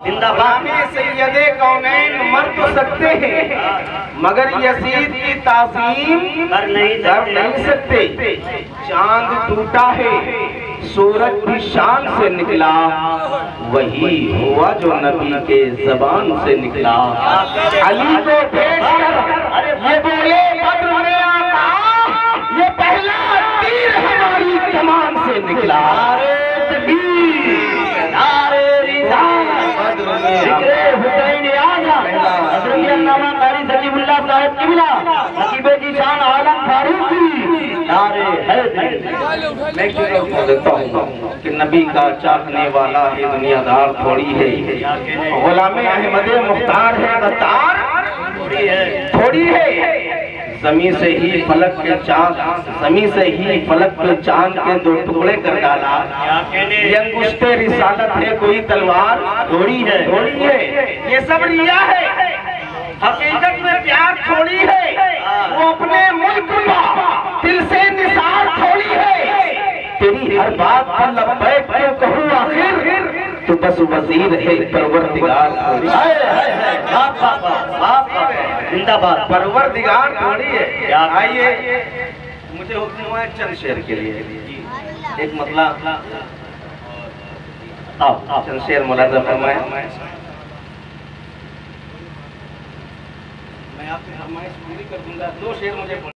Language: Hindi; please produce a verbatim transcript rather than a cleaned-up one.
जिंदाबाद सैयदे कौनैन मर तो सकते हैं मगर यजीद की ताज़ीम कर नहीं कर नहीं सकते। चांद टूटा है सूरज भी शान से निकला, वही हुआ जो नबी के जबान से निकला। अली को पेश कर ये बोले बद्र में आका, ये पहला तीर हमारी कमान से निकला। हुसैन आजा नामा कारी सलीमुल्लाह साहब किबला नकीबे की शान आलम फारूकी नारे है। मैं क्यों देता हूँ कि नबी का चाहने वाला है दुनियादार थोड़ी है, गुलामे अहमद मुख्तार है गद्दार थोड़ी है। जमीन से ही फलक के चांद जमीन से ही फलक के चांद के दो टुकड़े कर डाला। ये अंगुश्ते रिसालत है कोई तलवार थोड़ी है थोड़ी है। ये सब रिया है, हकीकत में प्यार थोड़ी है। वो अपने मुल्क का दिल से निसार थोड़ी है। तेरी हर बात पर लब्बैक क्यों कहूँ आखिर, तो बस वजीर है परवरदिगार। जिंदाबाद परवरदिगार थोड़ी है। आइए मुझे हुक्म हुआ है चंद शेर के लिए एक मतलब आप चंद शेर मुलाजा फरमाएं। मैं आपकी फरमाइश पूरी कर दूंगा। दो शेर मुझे